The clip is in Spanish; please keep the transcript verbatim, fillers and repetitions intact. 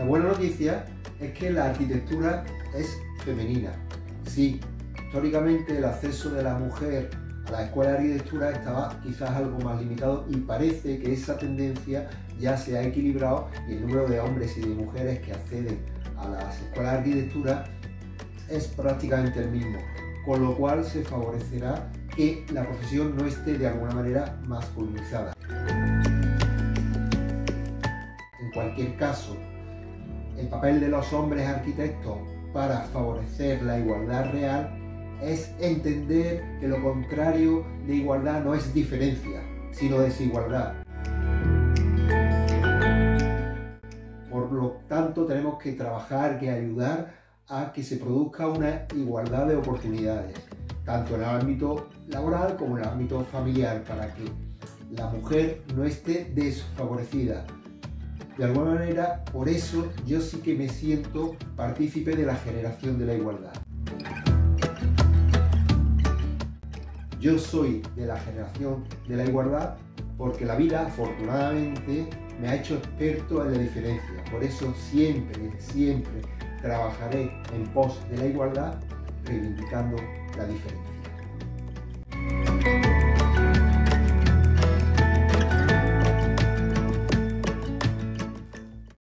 buena noticia es que la arquitectura es femenina. Sí, históricamente el acceso de la mujer a la escuela de arquitectura estaba quizás algo más limitado y parece que esa tendencia ya se ha equilibrado y el número de hombres y de mujeres que acceden a las escuelas de arquitectura es prácticamente el mismo, con lo cual se favorecerá que la profesión no esté de alguna manera masculinizada. En cualquier caso, el papel de los hombres arquitectos para favorecer la igualdad real es entender que lo contrario de igualdad no es diferencia, sino desigualdad. Por lo tanto, tenemos que trabajar, que ayudar a que se produzca una igualdad de oportunidades, tanto en el ámbito laboral como en el ámbito familiar, para que la mujer no esté desfavorecida. De alguna manera, por eso yo sí que me siento partícipe de la generación de la igualdad. Yo soy de la generación de la igualdad porque la vida, afortunadamente, me ha hecho experto en la diferencia. Por eso siempre, siempre trabajaré en pos de la igualdad, reivindicando la diferencia.